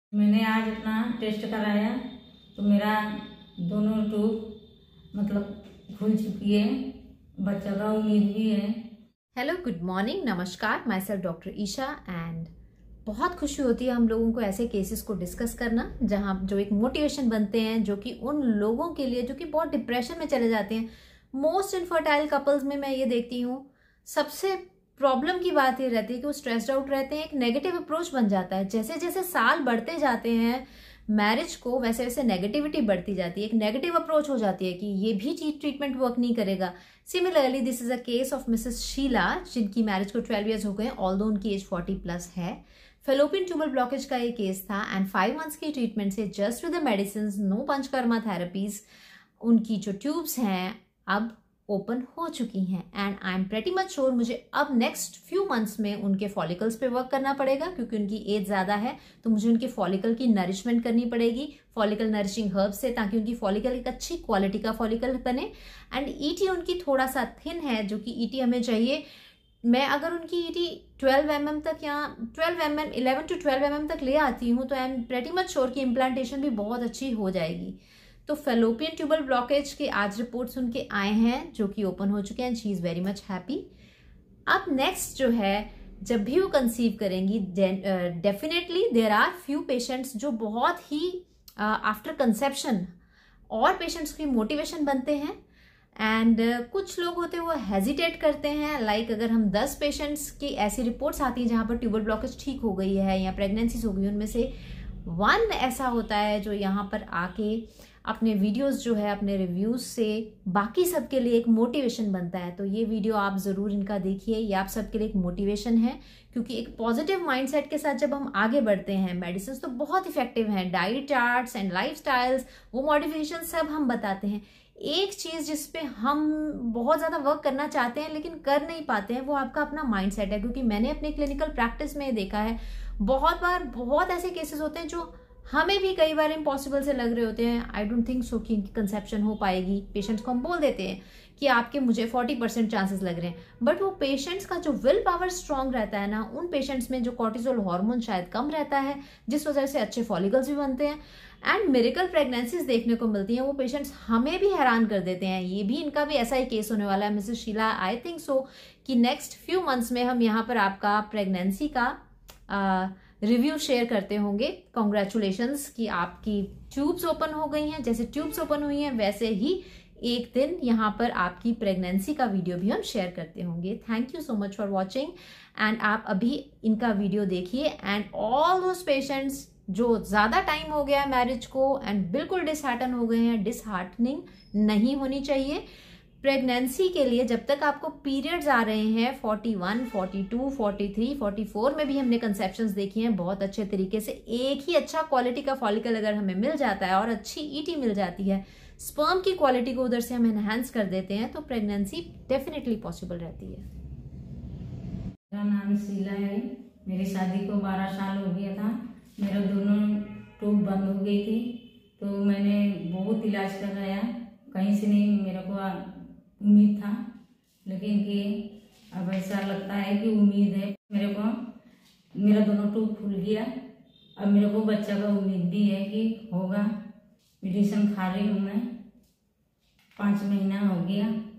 मैंने आज अपना टेस्ट कराया तो मेरा दोनों ट्यूब मतलब खुल चुकी है, बच्चा का उम्मीद भी है। हेलो, गुड मॉर्निंग, नमस्कार। Myself doctor Isha and बहुत खुशी होती है हम लोगों को ऐसे केसेस को डिस्कस करना जहां जो एक मोटिवेशन बनते हैं, जो कि उन लोगों के लिए जो कि बहुत डिप्रेशन में चले जाते हैं। मोस्ट इनफर्टाइल कपल्स में मैं ये देखती हूँ, सबसे प्रॉब्लम की बात ये रहती है कि वो स्ट्रेस्ड आउट रहते हैं। एक नेगेटिव अप्रोच बन जाता है। जैसे जैसे साल बढ़ते जाते हैं मैरिज को, वैसे वैसे नेगेटिविटी बढ़ती जाती है। एक नेगेटिव अप्रोच हो जाती है कि ये भी ट्रीटमेंट वर्क नहीं करेगा। Similarly this is a case of Mrs Sheela, जिनकी मैरिज को 12 ईयर्स हो गए, ऑल्दो उनकी एज 40+ है। फेलोपियन ट्यूबल ब्लॉकेज का ये केस था एंड 5 मंथ्स की ट्रीटमेंट से, just with the medicine, no panchakarma therapies, उनकी जो ट्यूब्स हैं अब ओपन हो चुकी हैं। And I am pretty much sure मुझे अब नेक्स्ट फ्यू मंथ्स में उनके फॉलिकल्स पे वर्क करना पड़ेगा, क्योंकि उनकी एज ज्यादा है तो मुझे उनके फॉलिकल की नरिशमेंट करनी पड़ेगी, फॉलिकल नरिशिंग हर्ब से, ताकि उनकी फॉलिकल एक अच्छी क्वालिटी का फॉलिकल बने। एंड ईटी उनकी थोड़ा सा थिन है, जो कि ईटी हमें चाहिए। मैं अगर उनकी ईटी 12 mm तक या 11 to 12 mm तक ले आती हूँ तो I am pretty much sure कि इम्प्लांटेशन भी बहुत अच्छी हो जाएगी। तो फेलोपियन ट्यूबल ब्लॉकेज के आज रिपोर्ट्स उनके आए हैं, जो कि ओपन हो चुके हैं। She is very much happy. अब नेक्स्ट जो है, जब भी वो कंसीव करेंगी, definitely there are few patients जो बहुत ही आफ्टर कंसेप्शन और पेशेंट्स की मोटिवेशन बनते हैं। एंड कुछ लोग होते हैं वो हेजिटेट करते हैं। लाइक अगर हम 10 पेशेंट्स की ऐसी रिपोर्ट्स आती हैं जहां पर ट्यूबल ब्लॉकेज ठीक हो गई है या प्रेगनेंसीज हो गई, उनमें से 1 ऐसा होता है जो यहाँ पर आके अपने वीडियोस जो है, अपने रिव्यूज से बाकी सबके लिए एक मोटिवेशन बनता है। तो ये वीडियो आप जरूर इनका देखिए, ये आप सबके लिए एक मोटिवेशन है। क्योंकि एक पॉजिटिव माइंडसेट के साथ जब हम आगे बढ़ते हैं, मेडिसिन तो बहुत इफेक्टिव हैं, डाइट चार्ट्स एंड लाइफस्टाइल्स, वो मॉडिफिकेशन सब हम बताते हैं। एक चीज जिसपे हम बहुत ज्यादा वर्क करना चाहते हैं लेकिन कर नहीं पाते हैं, वो आपका अपना माइंडसेट है। क्योंकि मैंने अपने क्लिनिकल प्रैक्टिस में देखा है, बहुत बार बहुत ऐसे केसेस होते हैं जो हमें भी कई बार इम्पॉसिबल से लग रहे होते हैं। आई डोंट थिंक सो कि इनकी कंसेप्शन हो पाएगी। पेशेंट्स को हम बोल देते हैं कि आपके मुझे 40% चांसेस लग रहे हैं, बट वो पेशेंट्स का जो विल पावर स्ट्रांग रहता है ना, उन पेशेंट्स में जो कॉर्टिसोल हार्मोन शायद कम रहता है, जिस वजह से अच्छे फॉलिकल्स भी बनते हैं एंड मिरेकल प्रेगनेंसीज देखने को मिलती हैं। वो पेशेंट्स हमें भी हैरान कर देते हैं। ये भी इनका भी ऐसा ही केस होने वाला है, Mrs Sheela. I think so कि नेक्स्ट फ्यू मंथ्स में हम यहाँ पर आपका प्रेगनेंसी का रिव्यू शेयर करते होंगे। कॉन्ग्रेचुलेशंस कि आपकी ट्यूब्स ओपन हो गई हैं। जैसे ट्यूब्स ओपन हुई हैं वैसे ही एक दिन यहाँ पर आपकी प्रेगनेंसी का वीडियो भी हम शेयर करते होंगे। Thank you so much for watching and आप अभी इनका वीडियो देखिए। एंड ऑल दोज पेशेंट्स जो ज्यादा टाइम हो गया है मैरिज को एंड बिल्कुल डिसहार्टन हो गए हैं, डिसहार्टनिंग नहीं होनी चाहिए। प्रेगनेंसी के लिए जब तक आपको पीरियड्स आ रहे हैं, 41, 42, 43, 44 में भी हमने कंसेप्शंस देखी हैं बहुत अच्छे तरीके से। एक ही अच्छा क्वालिटी का फॉलिकल अगर हमें मिल जाता है और अच्छी ईटी मिल जाती है, स्पर्म की क्वालिटी को उधर से हम एनहांस कर देते हैं, तो प्रेगनेंसी डेफिनेटली पॉसिबल रहती है। मेरा नाम शीला है। मेरी शादी को 12 साल हो गया था। मेरा दोनों ट्यूब बंद हो गई थी, तो मैंने बहुत इलाज कराया, कहीं से नहीं मेरे को उम्मीद था, लेकिन कि अब ऐसा लगता है कि उम्मीद है मेरे को। मेरा दोनों ट्यूब खुल गया। अब मेरे को बच्चा का उम्मीद भी है कि होगा। मेडिसिन खा रही हूँ मैं, 5 महीना हो गया।